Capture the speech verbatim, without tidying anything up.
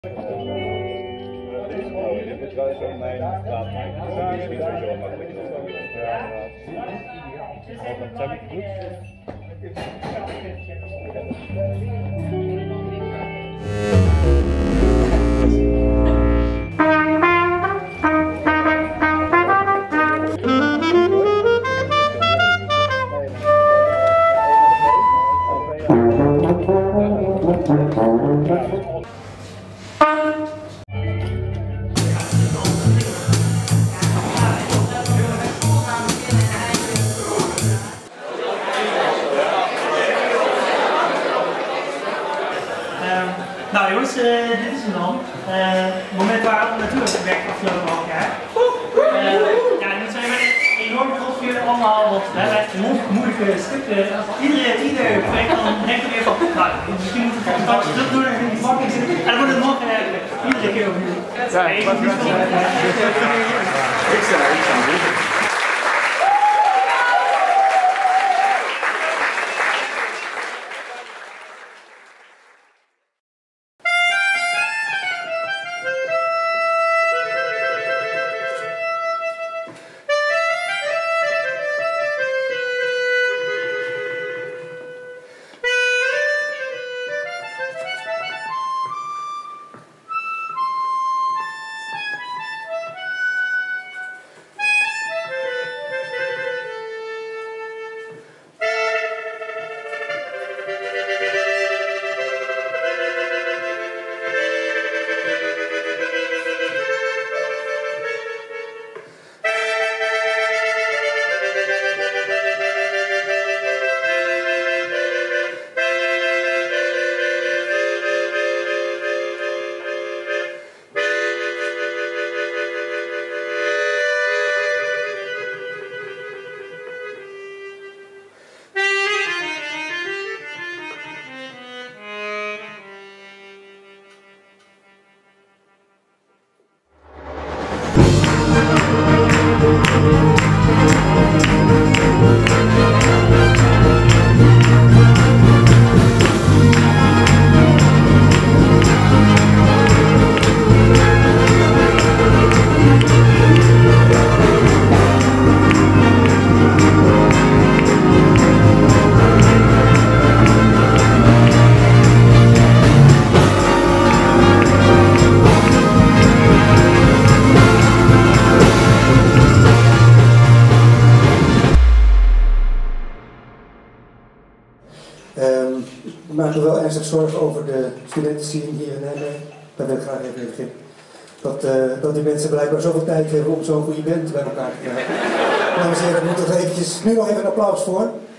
Dit was zo mijn plaat. Dat is niet zo makkelijk. Ja, dat heb ik goed. Nou jongens, uh, dit is hem dan. Uh, het moment waar we naartoe hebben gewerkt afgelopen half jaar. Uh, ja, dit zijn we enorm trots voor jullie allemaal, want we hebben echt moeilijke stukken. Iedere, ieder project dan denkt er weer van, nou, misschien moet ik een stapje terug doen en in die vakking zitten. En dan wordt het morgen uh, iedere keer opnieuw. Ja, ik sta ik sta Um, ik maak me wel ernstig zorgen over de studentenscene hier in Nijmegen. Daar wil ik graag even in beginnen. Dat, uh, dat die mensen blijkbaar zoveel tijd hebben om zo'n goede band bij elkaar te krijgen. Dames en heren, we moeten er eventjes, nu nog even een applaus voor.